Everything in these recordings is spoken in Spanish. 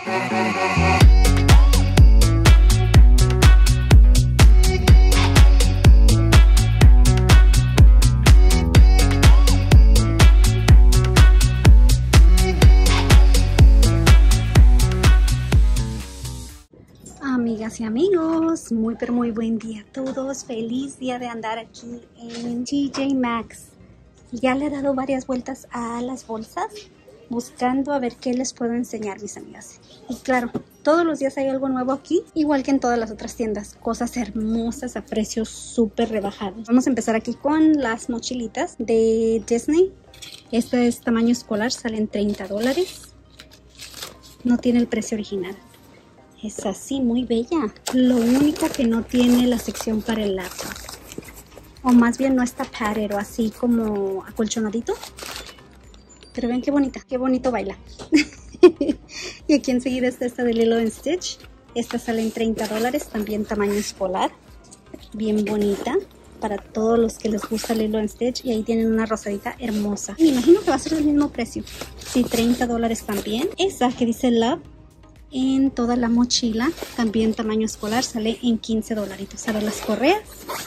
Amigas y amigos, muy pero muy buen día a todos. Feliz día de andar aquí en TJ Maxx. Ya le he dado varias vueltas a las bolsas buscando a ver qué les puedo enseñar, mis amigas. Y claro, todos los días hay algo nuevo aquí, igual que en todas las otras tiendas. Cosas hermosas a precios súper rebajados. Vamos a empezar aquí con las mochilitas de Disney. Esta es tamaño escolar, salen $30. No tiene el precio original. Es así, muy bella. Lo único que no tiene la sección para el laptop. O más bien no está padded o así como acolchonadito. Pero ven qué bonita, qué bonito baila. Y aquí enseguida está esta de Lilo & Stitch. Esta sale en $30, también tamaño escolar. Bien bonita para todos los que les gusta Lilo & Stitch. Y ahí tienen una rosadita hermosa. Me imagino que va a ser el mismo precio. Sí, $30 también. Esa que dice Love. En toda la mochila, también tamaño escolar, sale en $15. A ver las correas.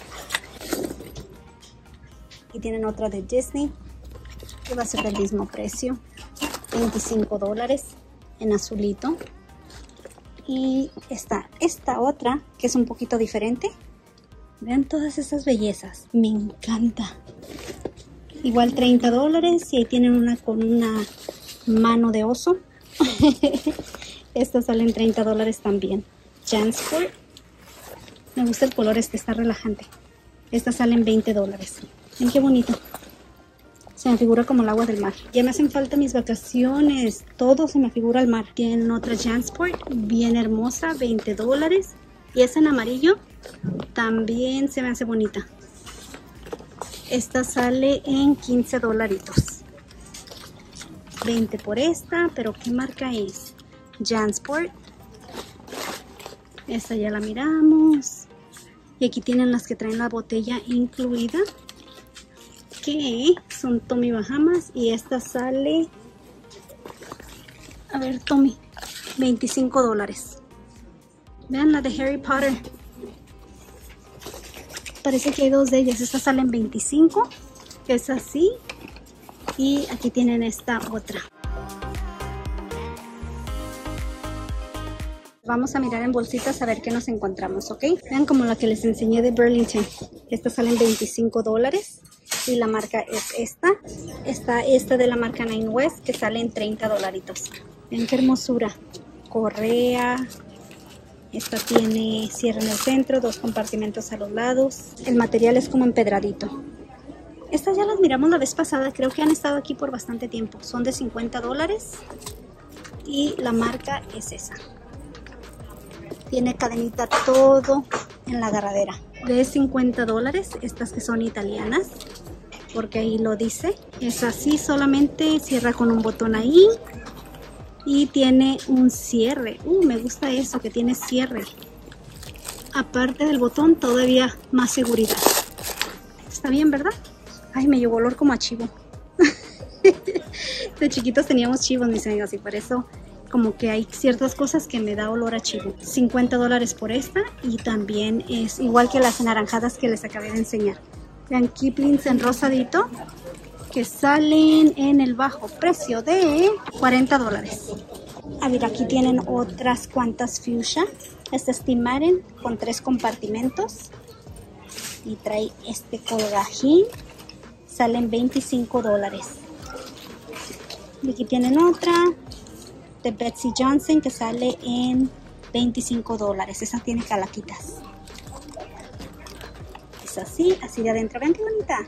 Y tienen otra de Disney, que va a ser del mismo precio, $25 en azulito. Y está esta otra, que es un poquito diferente. Vean todas esas bellezas, me encanta. Igual $30 y ahí tienen una con una mano de oso. Estas salen $30 también. Jansport. Me gusta el color está relajante. Estas salen $20. Ven qué bonito. Se me figura como el agua del mar. Ya me hacen falta mis vacaciones. Todo se me figura al mar. Tienen otra Jansport, bien hermosa, $20. Y esa en amarillo también se me hace bonita. Esta sale en $15. 20 por esta, pero ¿qué marca es? Jansport. Esta ya la miramos. Y aquí tienen las que traen la botella incluida, que son Tommy Bahamas. Y esta sale, a ver, Tommy, $25. Vean la de Harry Potter. Parece que hay dos de ellas. Estas salen $25, que es así. Y aquí tienen esta otra. Vamos a mirar en bolsitas a ver qué nos encontramos, ¿ok? Vean como la que les enseñé de Burlington. Estas salen $25 y la marca es esta. Está esta de la marca Nine West que sale en $30. Vean qué hermosura. Correa. Esta tiene cierre en el centro, 2 compartimentos a los lados. El material es como empedradito. Estas ya las miramos la vez pasada. Creo que han estado aquí por bastante tiempo. Son de $50 y la marca es esa. Tiene cadenita todo en la agarradera. De $50, estas que son italianas, porque ahí lo dice. Es así, solamente cierra con un botón ahí. Y tiene un cierre. Me gusta eso, que tiene cierre. Aparte del botón, todavía más seguridad. Está bien, ¿verdad? Ay, me llevó olor como a chivo. De chiquitos teníamos chivos, mis amigas, y por eso como que hay ciertas cosas que me da olor a chivo. $50 por esta, y también es igual que las anaranjadas que les acabé de enseñar. Vean, Kiplings en rosadito, que salen en el bajo precio de $40. A ver, aquí tienen otras cuantas fuchsia. Esta es Steve Madden con 3 compartimentos y trae este colgajín. Salen $25. Y aquí tienen otra de Betsy Johnson que sale en $25. Esa tiene calaquitas. Es así, así de adentro. Vean qué bonita.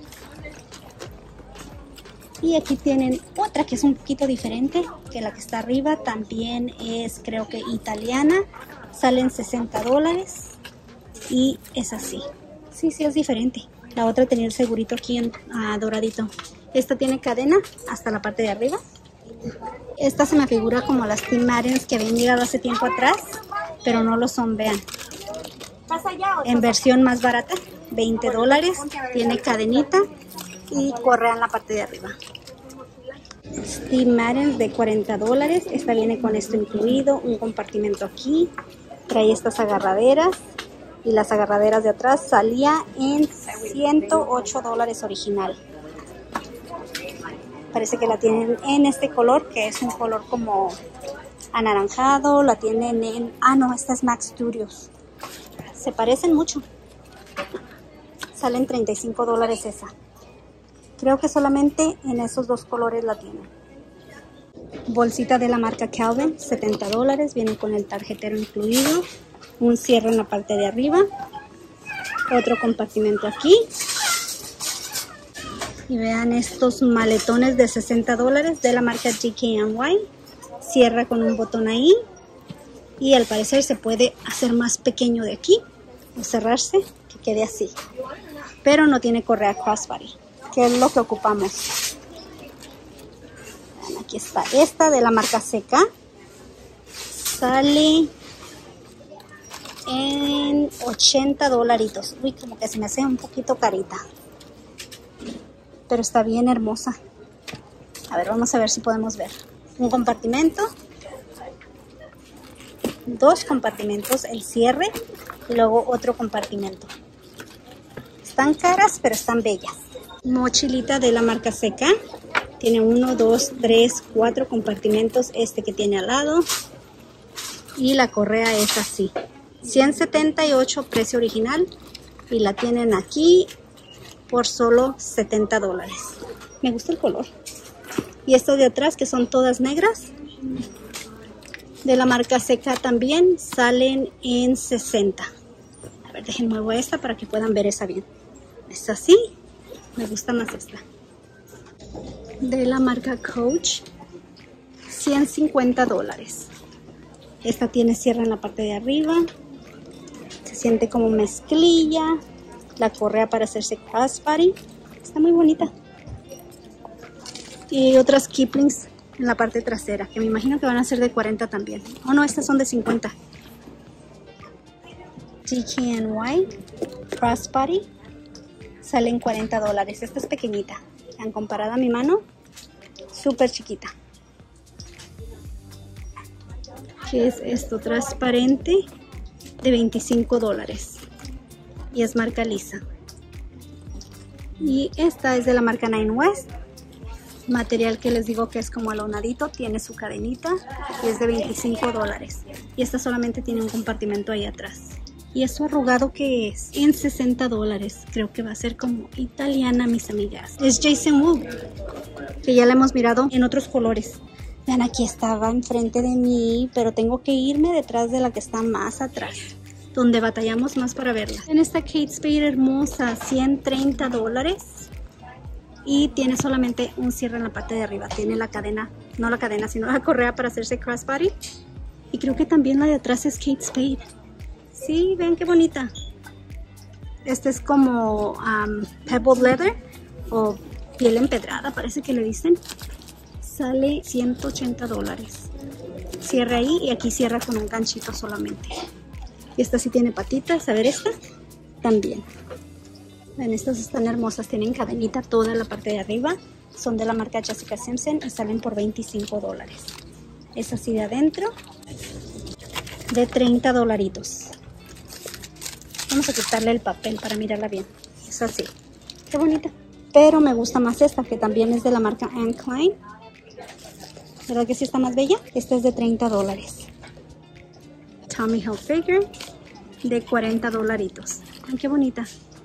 Y aquí tienen otra que es un poquito diferente que la que está arriba. También es, creo que italiana. Salen $60 y es así. Sí, es diferente. La otra tenía el segurito aquí en doradito. Esta tiene cadena hasta la parte de arriba. Esta se me figura como las Steve Maddens que habían llegado hace tiempo atrás, pero no lo son, vean. En versión más barata, $20. Tiene cadenita y correa en la parte de arriba. Steve Madden de $40. Esta viene con esto incluido, un compartimento aquí. Trae estas agarraderas. Y las agarraderas de atrás salía en $108 original. Parece que la tienen en este color, que es un color como anaranjado. La tienen en... Ah, no, esta es Max Studios. Se parecen mucho. Salen $35 esa. Creo que solamente en esos dos colores la tienen. Bolsita de la marca Calvin, $70. Viene con el tarjetero incluido. Un cierre en la parte de arriba. Otro compartimento aquí. Y vean estos maletones de $60 de la marca DKNY. Cierra con un botón ahí. Y al parecer se puede hacer más pequeño de aquí. O cerrarse, que quede así. Pero no tiene correa crossbody, que es lo que ocupamos. Vean, aquí está esta de la marca Seca. Sale en $80. Uy, como que se me hace un poquito carita. Pero está bien hermosa. A ver, vamos a ver si podemos ver. Un compartimento. Dos compartimentos, el cierre. Y luego otro compartimento. Están caras, pero están bellas. Mochilita de la marca Seca. Tiene 1, 2, 3, 4 compartimentos. Este que tiene al lado. Y la correa es así. $178 precio original. Y la tienen aquí por solo $70. Me gusta el color. Y estos de atrás, que son todas negras, de la marca Seca también, salen en $60. A ver, dejen muevo esta para que puedan ver esa bien. Es así. Me gusta más esta. De la marca Coach, $150. Esta tiene cierre en la parte de arriba. Se siente como mezclilla. La correa para hacerse crossbody. Está muy bonita. Y otras Kiplings en la parte trasera, que me imagino que van a ser de 40 también. Oh no, estas son de 50. DKNY crossbody. Salen $40. Esta es pequeñita. Han comparado a mi mano. Súper chiquita. ¿Qué es esto? Transparente de $25. Y es marca lisa. Y esta es de la marca Nine West. Material que les digo que es como alonadito. Tiene su cadenita. Y es de $25. Y esta solamente tiene un compartimento ahí atrás. ¿Y eso arrugado que es? En $60. Creo que va a ser como italiana, mis amigas. Es Jason Wu, que ya la hemos mirado en otros colores. Vean, aquí estaba enfrente de mí, pero tengo que irme detrás de la que está más atrás, donde batallamos más para verla. En esta Kate Spade hermosa, $130. Y tiene solamente un cierre en la parte de arriba. Tiene la cadena, no la cadena, sino la correa para hacerse crossbody. Y creo que también la de atrás es Kate Spade. Sí, ven qué bonita. Este es como pebble leather o piel empedrada, parece que le dicen. Sale $180. Cierra ahí y aquí cierra con un ganchito solamente. Y esta sí tiene patitas. A ver, esta también. Ven, estas están hermosas. Tienen cadenita toda la parte de arriba. Son de la marca Jessica Simpson y salen por $25. Es así de adentro. De $30. Vamos a quitarle el papel para mirarla bien. Es así. Qué bonita. Pero me gusta más esta, que también es de la marca Anne Klein. ¿Verdad que sí está más bella? Esta es de $30. Tommy Hilfiger de $40. Ay, qué bonita.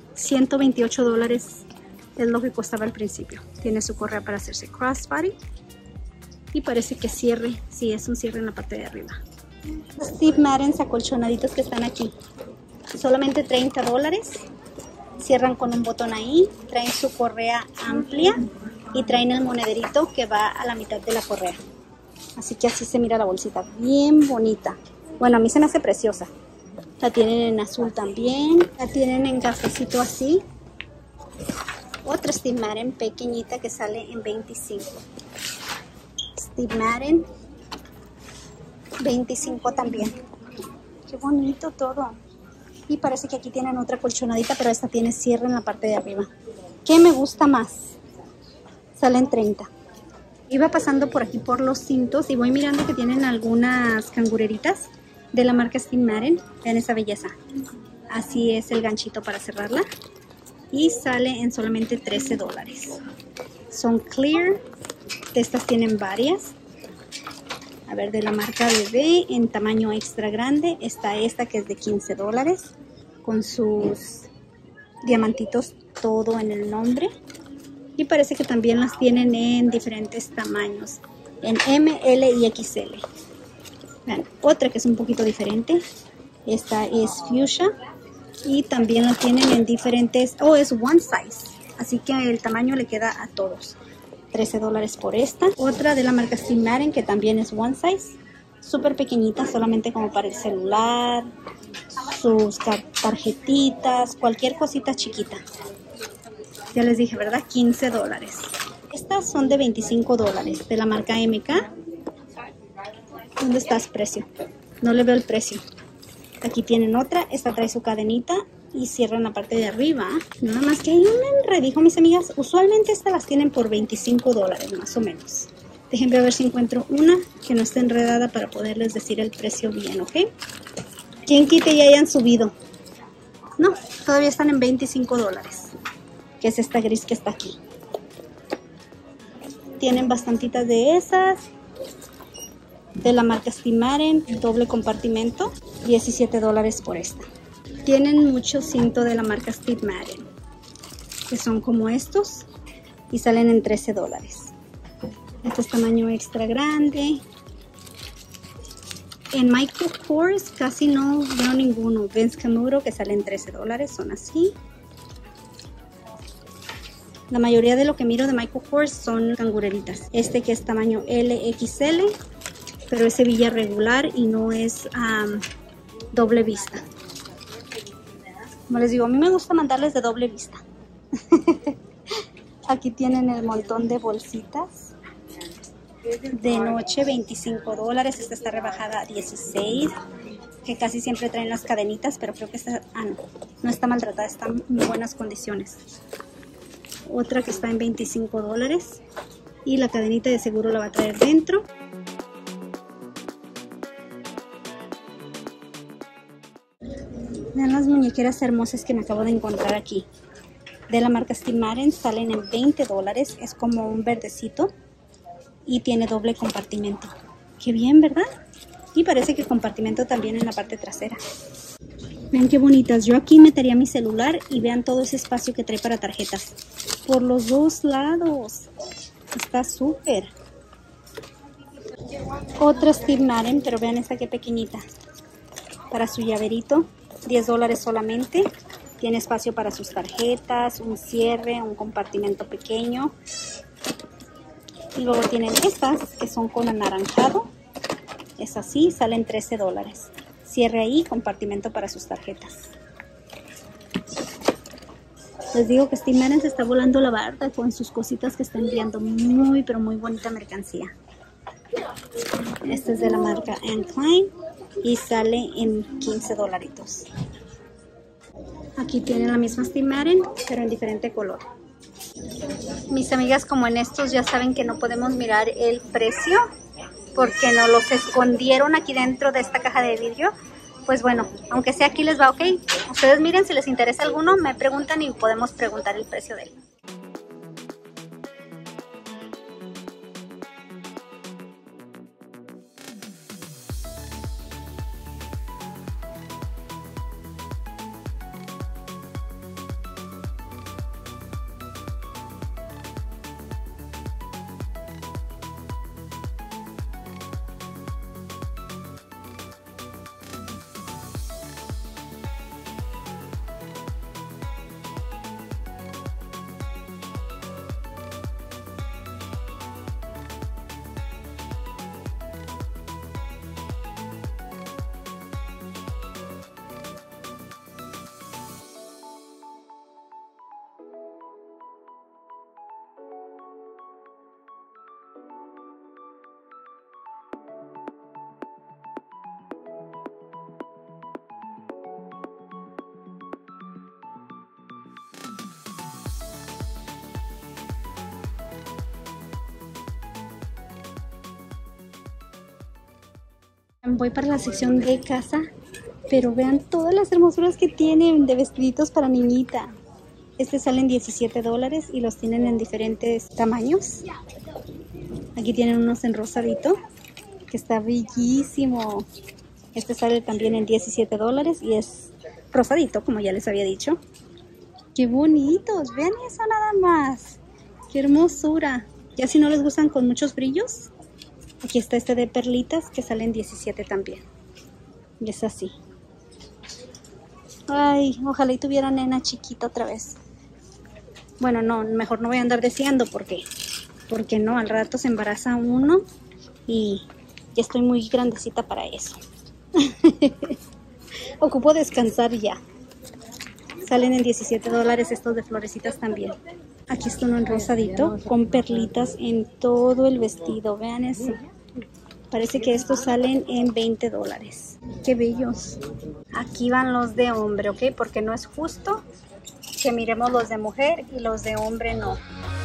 $128 es lo que costaba al principio. Tiene su correa para hacerse crossbody. Y parece que cierre. Sí, es un cierre en la parte de arriba. Steve Madden acolchonaditos que están aquí. Solamente $30. Cierran con un botón ahí. Traen su correa amplia. Y traen el monederito que va a la mitad de la correa. Así que así se mira la bolsita. Bien bonita. Bueno, a mí se me hace preciosa. La tienen en azul también. La tienen en cafecito así. Otra Steve Madden pequeñita que sale en $25. Steve Madden. $25 también. Qué bonito todo. Y parece que aquí tienen otra colchonadita, pero esta tiene cierre en la parte de arriba. ¿Qué me gusta más? Salen $30. Iba pasando por aquí por los cintos y voy mirando que tienen algunas cangureritas de la marca Steve Madden. Vean esa belleza. Así es el ganchito para cerrarla. Y sale en solamente $13. Son clear. De estas tienen varias. A ver, de la marca Bebé en tamaño extra grande está esta que es de $15 con sus diamantitos todo en el nombre. Y parece que también las tienen en diferentes tamaños, en M, L y XL. Vean, otra que es un poquito diferente. Esta es Fuchsia y también la tienen en diferentes, es one size. Así que el tamaño le queda a todos. $13 por esta. Otra de la marca Steve Madden que también es one size. Súper pequeñita, solamente como para el celular, sus tarjetitas, cualquier cosita chiquita. Ya les dije, ¿verdad? $15. Estas son de $25 de la marca MK. ¿Dónde está el precio? No le veo el precio. Aquí tienen otra. Esta trae su cadenita y cierran la parte de arriba. Nada más que hay un enredijo, mis amigas. Usualmente estas las tienen por $25 más o menos. Déjenme ver si encuentro una que no esté enredada para poderles decir el precio bien, ¿ok? ¿Quién quite y hayan subido? No, todavía están en $25. Que es esta gris que está aquí. Tienen bastantitas de esas. De la marca Steve Madden, doble compartimento. $17 por esta. Tienen mucho cinto de la marca Steve Madden, que son como estos y salen en $13. Este es tamaño extra grande. En Michael Kors casi no veo ninguno. Vince Camuto que salen $13, son así. La mayoría de lo que miro de Michael Kors son cangureritas. Este que es tamaño LXL, pero es hebilla regular y no es doble vista. Como les digo, a mí me gusta mandarles de doble vista. Aquí tienen el montón de bolsitas. De noche $25. Esta está rebajada a $16. Que casi siempre traen las cadenitas, pero creo que esta no está maltratada, está en buenas condiciones. Otra que está en $25 y la cadenita de seguro la va a traer dentro. Vean las muñequeras hermosas que me acabo de encontrar aquí. De la marca Steve Madden salen en $20. Es como un verdecito y tiene doble compartimento. Qué bien, ¿verdad? Y parece que compartimento también en la parte trasera. Vean qué bonitas. Yo aquí metería mi celular y vean todo ese espacio que trae para tarjetas. Por los dos lados. Está súper. Otra Steve Madden, pero vean esta que pequeñita. Para su llaverito. $10 solamente. Tiene espacio para sus tarjetas, un cierre, un compartimento pequeño. Y luego tienen estas que son con anaranjado. Es así, salen $13. Cierre ahí, compartimento para sus tarjetas. Les digo que Steve Madden se está volando la barda con sus cositas que está enviando. Muy, pero muy bonita mercancía. Este es de la marca Anne Klein y sale en $15. Aquí tienen la misma Steve Madden, pero en diferente color. Mis amigas, como en estos ya saben que no podemos mirar el precio porque nos los escondieron aquí dentro de esta caja de vidrio. Pues bueno, aunque sea aquí les va, ok. Ustedes miren, si les interesa alguno, me preguntan y podemos preguntar el precio de él. Voy para la sección de casa, pero vean todas las hermosuras que tienen de vestiditos para niñita. Salen $17 y los tienen en diferentes tamaños. Aquí tienen unos en rosadito, que está bellísimo. Sale también en $17 y es rosadito, como ya les había dicho. ¡Qué bonitos! Vean eso nada más. ¡Qué hermosura! Ya si no les gustan con muchos brillos, aquí está este de perlitas que salen 17 también. Y es así. Ay, ojalá y tuviera nena chiquita otra vez. Bueno, no, mejor no voy a andar deseando porque no, al rato se embaraza uno y ya estoy muy grandecita para eso. Ocupo descansar ya. Salen en $17 estos de florecitas también. Aquí está uno en rosadito con perlitas en todo el vestido. Vean eso. Parece que estos salen en $20. ¡Qué bellos! Aquí van los de hombre, ¿ok? Porque no es justo que miremos los de mujer y los de hombre no.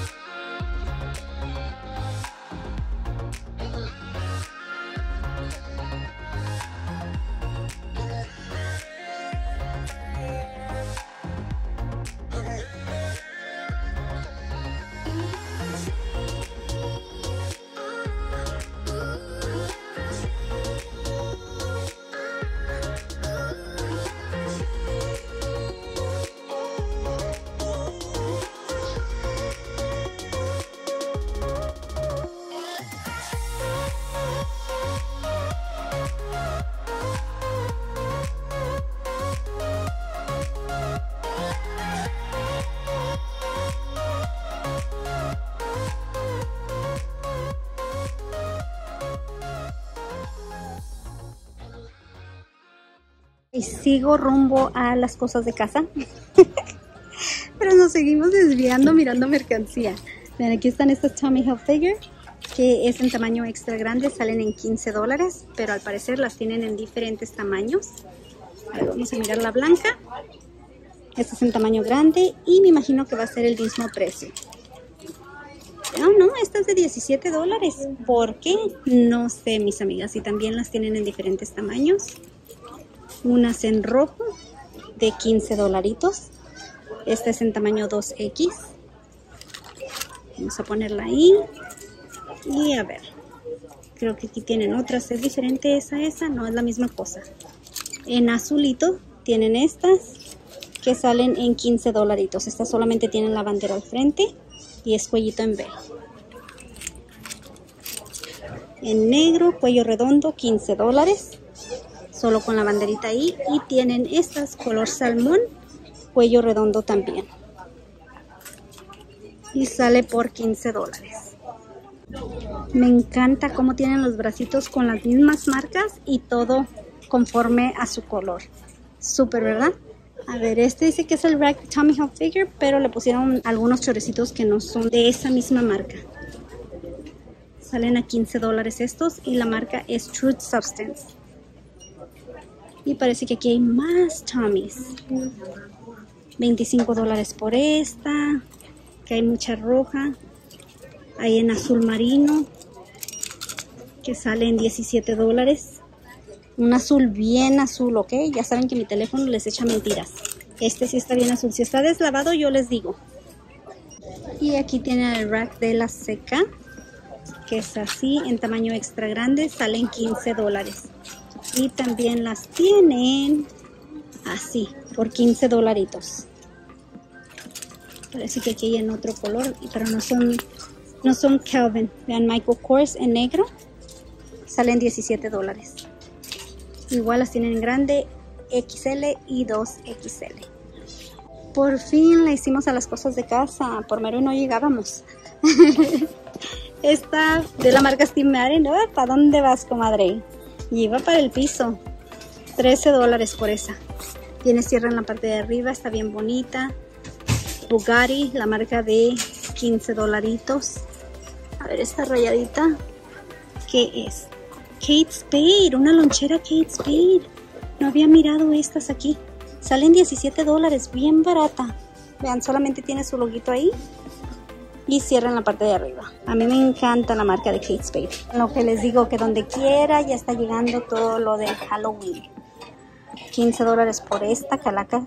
Y sigo rumbo a las cosas de casa. Pero nos seguimos desviando mirando mercancía. Vean, aquí están estas Tommy Hilfiger, que es en tamaño extra grande, salen en $15, pero al parecer las tienen en diferentes tamaños. A ver, vamos a mirar la blanca. Esta es en tamaño grande y me imagino que va a ser el mismo precio. No, esta es de $17. ¿Por qué? No sé, mis amigas. Y también las tienen en diferentes tamaños. Unas en rojo de $15. Esta es en tamaño 2X. Vamos a ponerla ahí. Y a ver. Creo que aquí tienen otras. ¿Es diferente esa? No, es la misma cosa. En azulito tienen estas que salen en $15. Estas solamente tienen la bandera al frente y es cuellito en V. En negro, cuello redondo, $15. Solo con la banderita ahí. Y tienen estas color salmón, cuello redondo también. Y sale por $15. Me encanta cómo tienen los bracitos con las mismas marcas y todo conforme a su color. Súper, ¿verdad? A ver, este dice que es el Rag Tommy Hilfiger, pero le pusieron algunos chorecitos que no son de esa misma marca. Salen a $15 estos y la marca es Truth Substance. Y parece que aquí hay más Tommys. $25 por esta. Que hay mucha roja. Hay en azul marino, que sale en $17. Un azul bien azul, ¿ok? Ya saben que mi teléfono les echa mentiras. Este sí está bien azul. Si está deslavado, yo les digo. Y aquí tienen el rack de la seca, que es así, en tamaño extra grande, salen $15. Y también las tienen así, por $15. Parece que aquí hay en otro color, pero no son Calvin. Vean, Michael Kors en negro, salen $17. Igual las tienen en grande, XL y 2XL. Por fin le hicimos a las cosas de casa. Por mero no llegábamos. Esta de la marca Steve Madden, ¿no? ¿Para dónde vas, comadre? Y iba para el piso. $13 por esa. Tiene cierre en la parte de arriba, está bien bonita. Bugatti, la marca de $15. A ver, esta rayadita, ¿qué es? Kate Spade, una lonchera Kate Spade. No había mirado estas aquí. Salen $17, bien barata. Vean, solamente tiene su loguito ahí. y cierran la parte de arriba. A mí me encanta la marca de Kate Spade. Lo que les digo, que donde quiera ya está llegando todo lo del Halloween. $15 por esta calaca.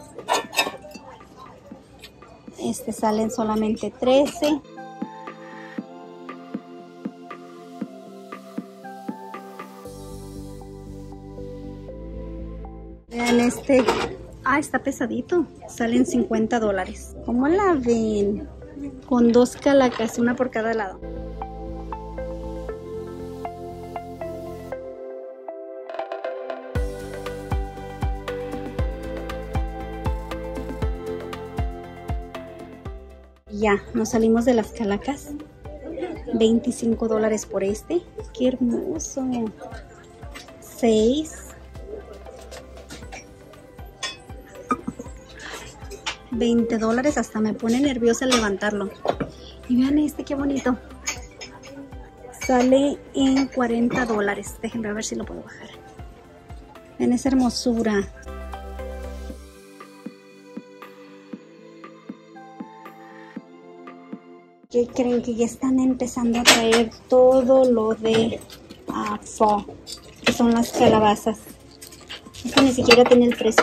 Salen solamente 13. Vean está pesadito. Salen $50. ¿Cómo la ven? Con 2 calacas, una por cada lado. Ya, nos salimos de las calacas. $25 por este. ¡Qué hermoso! 6. $20, hasta me pone nerviosa al levantarlo. Y vean qué bonito. Sale en $40. Déjenme ver si lo puedo bajar. Ven esa hermosura. ¿Qué creen? Que ya están empezando a traer todo lo de fall, que son las calabazas. Esto ni siquiera tiene el precio.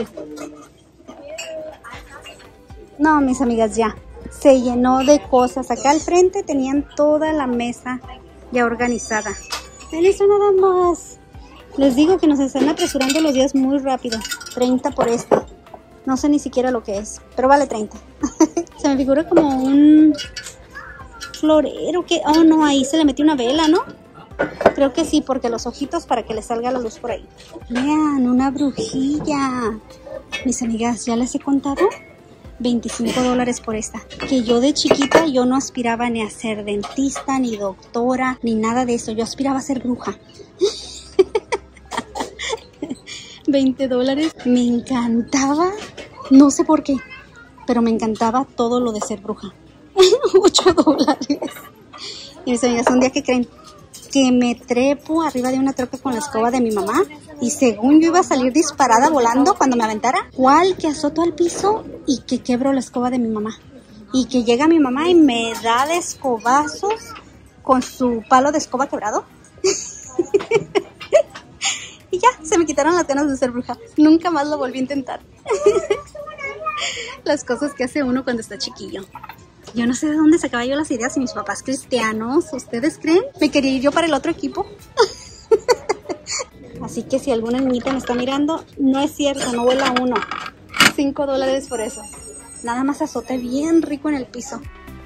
No, mis amigas, ya se llenó de cosas. Acá al frente tenían toda la mesa ya organizada. Ven eso nada más. Les digo que nos están apresurando los días muy rápido. 30 por este. No sé ni siquiera lo que es, pero vale 30. Se me figura como un florero que... Oh, no, ahí se le metió una vela, ¿no? Creo que sí, porque los ojitos para que le salga la luz por ahí. Vean, una brujilla. Mis amigas, ¿ya les he contado? $25 por esta. Que yo de chiquita yo no aspiraba ni a ser dentista, ni doctora, ni nada de eso. Yo aspiraba a ser bruja. $20. Me encantaba, no sé por qué, pero me encantaba todo lo de ser bruja. $8. Y mis amigas, un día que creen que me trepo arriba de una troca con la escoba de mi mamá y según yo iba a salir disparada volando cuando me aventara, ¿cuál que azoto al piso y que quebro la escoba de mi mamá? Y que llega mi mamá y me da de escobazos con su palo de escoba quebrado. Y ya, se me quitaron las ganas de ser bruja. Nunca más lo volví a intentar. Las cosas que hace uno cuando está chiquillo. Yo no sé de dónde sacaba yo las ideas y mis papás cristianos. ¿Ustedes creen? Me quería ir yo para el otro equipo. Así que si alguna niñita me está mirando, no es cierto, no vuela uno. $5 por eso. Nada más azote bien rico en el piso.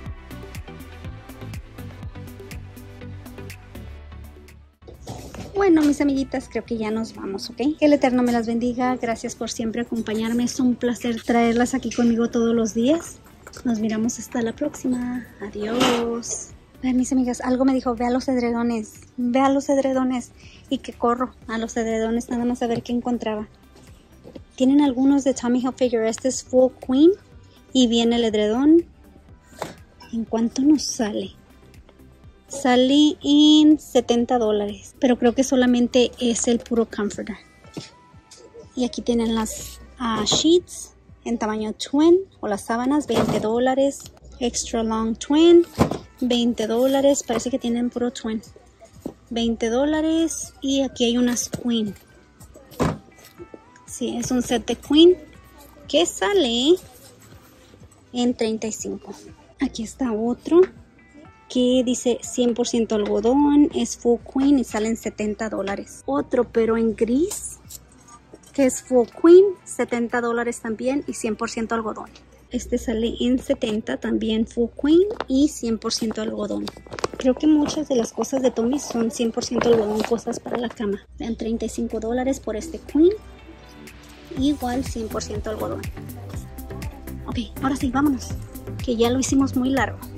Bueno, mis amiguitas, creo que ya nos vamos, ¿ok? Que el Eterno me las bendiga. Gracias por siempre acompañarme. Es un placer traerlas aquí conmigo todos los días. Nos miramos hasta la próxima. Adiós. Vean, mis amigas, algo me dijo, ve a los edredones. Ve a los edredones. Y que corro a los edredones nada más a ver qué encontraba. Tienen algunos de Tommy Hilfiger. Este es Full Queen. Y viene el edredón. ¿En cuánto nos sale? Sale en $70. Pero creo que solamente es el puro comforter. Y aquí tienen las sheets en tamaño twin o las sábanas, $20. Extra long twin, $20. Parece que tienen puro twin. $20. Y aquí hay unas queen. Sí, es un set de queen que sale en $35. Aquí está otro que dice 100% algodón, es full queen y salen $70. Otro pero en gris que es full queen, $70 también y 100% algodón. Este sale en $70, también full queen y 100% algodón. Creo que muchas de las cosas de Tommy son 100% algodón, cosas para la cama. Vean, $35 por este queen. Igual 100% algodón. Ok, ahora sí, vámonos. Que ya lo hicimos muy largo.